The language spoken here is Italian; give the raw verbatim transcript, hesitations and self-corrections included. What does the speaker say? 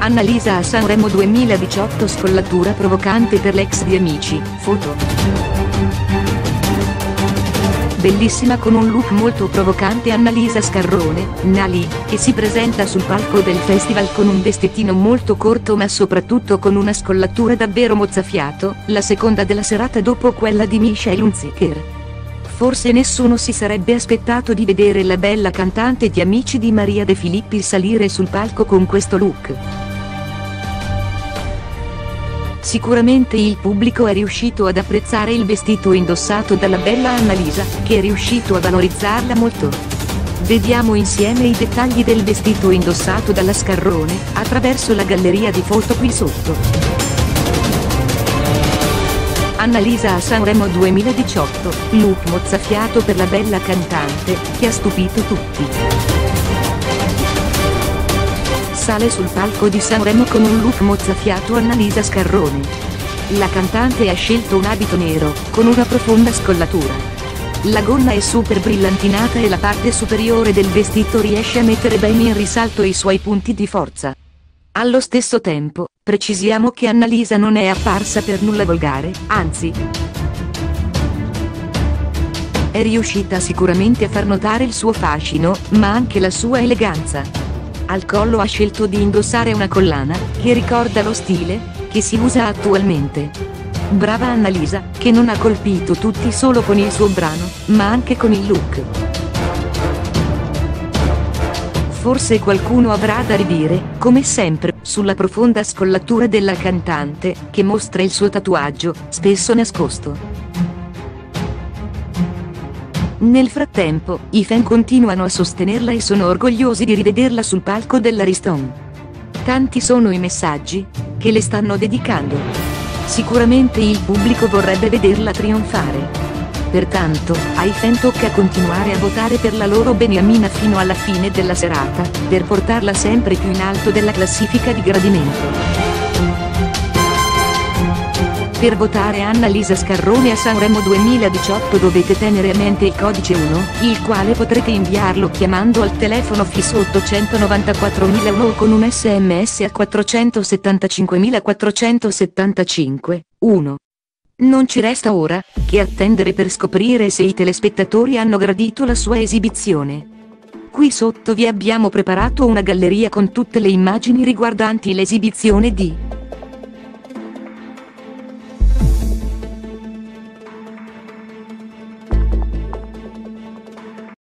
Annalisa a Sanremo duemiladiciotto, scollatura provocante per l'ex di Amici, foto. Bellissima con un look molto provocante Annalisa Scarrone, Nali, che si presenta sul palco del festival con un vestitino molto corto ma soprattutto con una scollatura davvero mozzafiato, la seconda della serata dopo quella di Michelle Hunziker. Forse nessuno si sarebbe aspettato di vedere la bella cantante di Amici di Maria De Filippi salire sul palco con questo look. Sicuramente il pubblico è riuscito ad apprezzare il vestito indossato dalla bella Annalisa, che è riuscito a valorizzarla molto. Vediamo insieme i dettagli del vestito indossato dalla Scarrone, attraverso la galleria di foto qui sotto. Annalisa a Sanremo duemiladiciotto, look mozzafiato per la bella cantante, che ha stupito tutti. Sale sul palco di Sanremo con un look mozzafiato Annalisa Scarrone. La cantante ha scelto un abito nero, con una profonda scollatura. La gonna è super brillantinata e la parte superiore del vestito riesce a mettere bene in risalto i suoi punti di forza. Allo stesso tempo, precisiamo che Annalisa non è apparsa per nulla volgare, anzi, è riuscita sicuramente a far notare il suo fascino, ma anche la sua eleganza. Al collo ha scelto di indossare una collana, che ricorda lo stile che si usa attualmente. Brava Annalisa, che non ha colpito tutti solo con il suo brano, ma anche con il look. Forse qualcuno avrà da ridire, come sempre, sulla profonda scollatura della cantante, che mostra il suo tatuaggio, spesso nascosto. Nel frattempo, i fan continuano a sostenerla e sono orgogliosi di rivederla sul palco dell'Ariston. Tanti sono i messaggi che le stanno dedicando. Sicuramente il pubblico vorrebbe vederla trionfare. Pertanto, ai fan tocca continuare a votare per la loro beniamina fino alla fine della serata, per portarla sempre più in alto della classifica di gradimento. Per votare Annalisa Scarrone a Sanremo duemiladiciotto dovete tenere a mente il codice uno, il quale potrete inviarlo chiamando al telefono fisso ottocentonovantaquattromilauno o con un sms a quattrocentosettantacinquemilaquattrocentosettantacinque, uno. Non ci resta ora che attendere per scoprire se i telespettatori hanno gradito la sua esibizione. Qui sotto vi abbiamo preparato una galleria con tutte le immagini riguardanti l'esibizione di